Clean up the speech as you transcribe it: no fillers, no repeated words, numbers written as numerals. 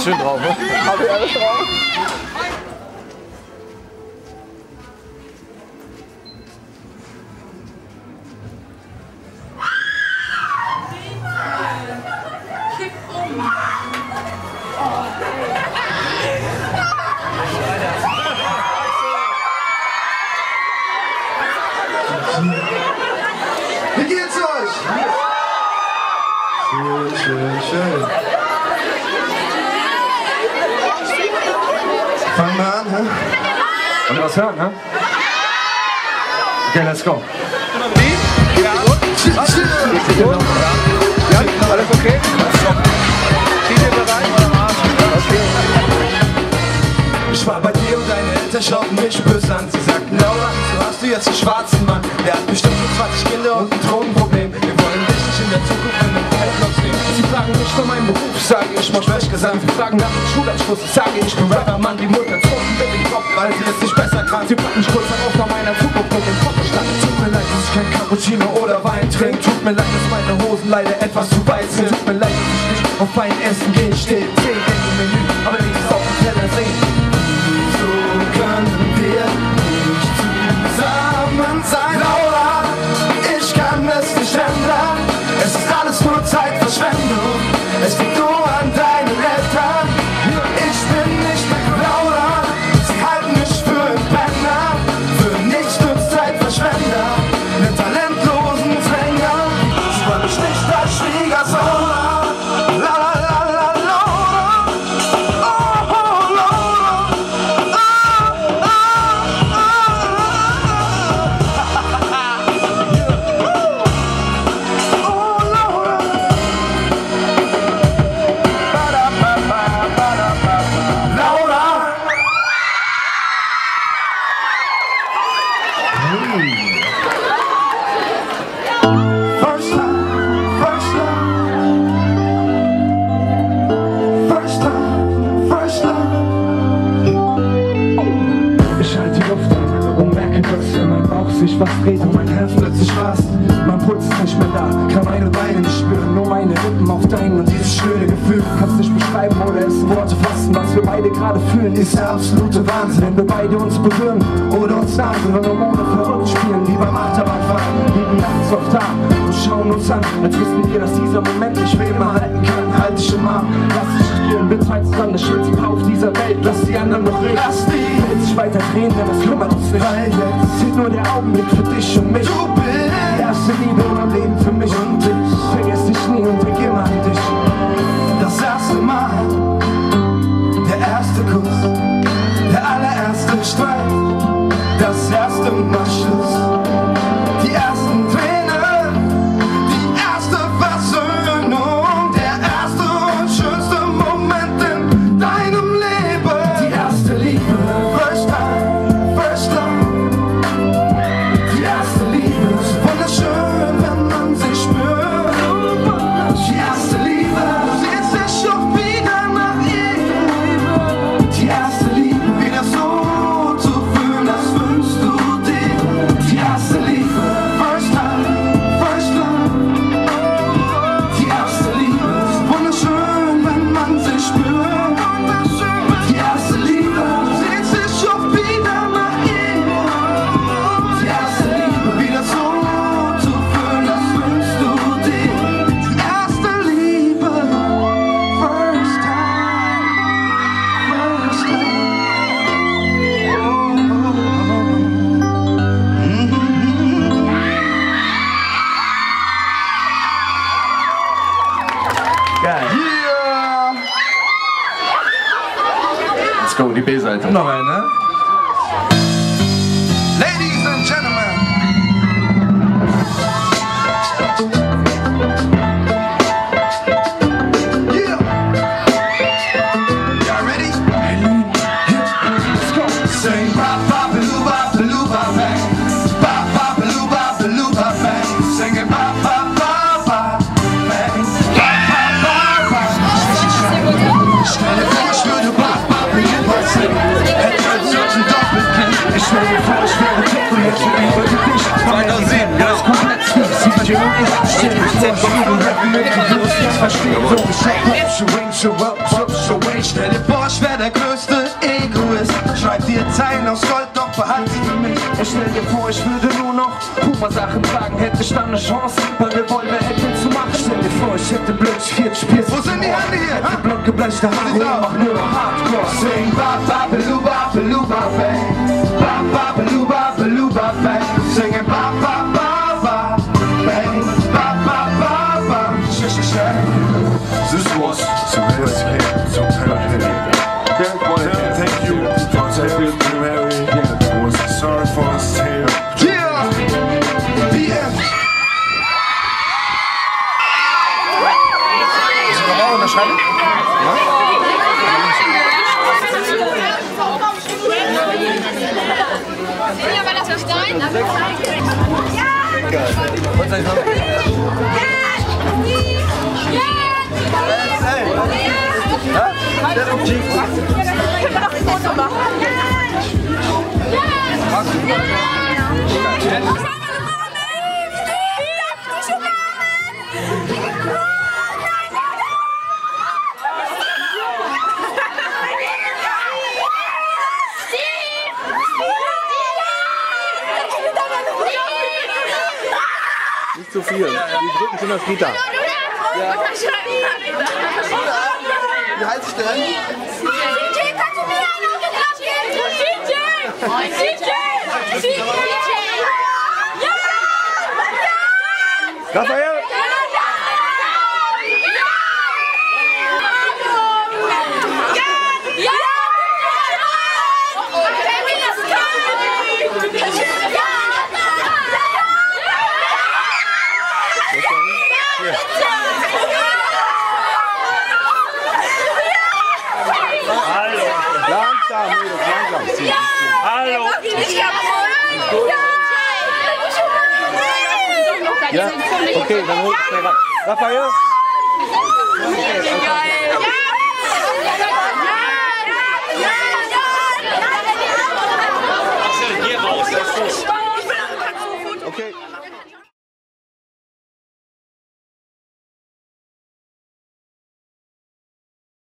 alles schön drauf, ne? Hab ich alles drauf? Wie geht's euch? Schön, schön, schön. Fangen wir an, hä? Wollen wir was hören, ne? Okay, let's go. Ja, Alles okay? Steht ihr bereit? Okay. ich war bei dir und deine Eltern schauten mich böse an. Sie sagten, Laura, so hast du jetzt einen schwarzen Mann. Der hat bestimmt schon 20 Kinder und ein Drogenproblem. Wir wollen dich nicht in der Zukunft in einem Headlock sehen. Sie fragen mich für meinen Beruf, sage ich, mach Sprechgesang. Sie fragen nach dem Schulabschluss, ich sage, ich bin Rapper, Mann. Die Mutter zog mit dem Kopf, weil sie es nicht besser kann. Sie packen mich kurz darauf nach meiner Zukunft und den Kopf stand. Tut mir leid, dass ich kein Cappuccino oder Wein trinke. Tut mir leid, dass meine Hosen leider etwas zu weit sind. Tut mir leid, dass ich nicht auf fein Essen gehen stehe. 10 Gänge im Menü, aber nichts auf dem Teller sehen. So können wir nicht zusammen sein. Laura, ich kann es nicht ändern. Es ist alles nur Zeitverschwendung. Es liegt nur an deinen Eltern. Ich bin nicht mehr Laura. Sie halten mich für einen Penner, für nichts nur Zeitverschwender, einen talentlosen Sänger. Sie wollen mich nicht als Schwiegersohn. La la la la Laura. Oh, oh Laura. Ich halte die Luft an und merke, dass in meinem Bauch sich was dreht und mein Herz plötzlich rast. Mein Puls ist nicht mehr da, kann meine Beine nicht spüren, nur meine Lippen auf deinen und dieses schöne Gefühl. Kannst nicht beschreiben oder es in Worte fassen, was wir beide gerade fühlen, ist der absolute Wahnsinn. Wenn wir beide uns berühren oder uns nahen, wenn Hormone verrückt spielen, wie beim Achterbahnfahren, liegen nachts oft da und schauen uns an, als wüssten wir, dass dieser Moment nicht für immer halten kann. Halt dich im Arm, lass dich spielen, wir zwei zusammen, das schönste Paar auf dieser Welt, lass die anderen noch reden. Lass die Welt sich weiter drehen, denn es kümmert uns nicht. Weil jetzt zählt nur der Augenblick für dich und mich. Du bist die erste Liebe und am Leben für mich und dich. Vergiss dich nie und denk immer an dich. Das erste Mal, der erste Kuss, der allererste Streit, das erste Mal Schluss, die ersten Tränen, die erste Versöhnung, der erste und schönste Moment in deinem Leben, die erste Liebe, first time, first love, die erste Liebe ist wunderschön, wenn man sie spürt, die erste Liebe, sehnt sich schon wieder nach ihr, die erste Liebe, wieder so zu fühlen, das wünschst du dir, die erste Liebe, first time, first love, die erste Liebe ist wunderschön, wenn man sie spürt, die erste Liebe, sehnt sich schon wieder nach ihr, die erste Liebe, wieder so zu fühlen, das wünschst du dir, die erste Liebe, first time, first love. Geil. Yeah! Let's go, die B-Seite. Noch eine, ne? Ladies and Gentlemen. Yeah! Y'all ready? Let's go. Sing bop bop baloo bop bang. Bop bop baloo bop bang. Sing it bop bop bop bop bang. Bop bop bop bop. Stell dir vor, ich würde bop bop wie Hip-Hop singen. Stell dir vor, ich wär der größte Egoist. Schreib dir Zeilen aus Gold, doch behalte sie für mich. Ich stell dir vor, ich würde nur noch Puma-Sachen tragen. Hätte ich dann eine Chance, bei Revolver hätte zu machen. Stell dir vor, ich hätte plötzlich 40 Piercings. Wo sind die Hände hier? Hätte blond gebleichte Haare und mach nur noch Hardcore. Sing ba ba baloo ba baloo ba bang. Ba ba baloo ba baloo ba bang. Singing ba ba ba ba bang. Ba ba ba ba. This was so thank you for telling me, Mary. Was sorry for this tale. Yeah! The end! Kannst du nochmal unterschreiben? Ja, war das für Stein? Ja! Geil. Und sein Name? Der Chief. Ich kann doch ein Foto machen. Nicht zu viel. Die drücken schon das Gitter. Ja. Wie heißt ich denn? DJ, kannst du mir ein Autogramm geben? DJ! Ja! Raphael! Langsam, langsam. Hallo. Ja, okay, dann hol ich schnell ran. Raphael? Geil.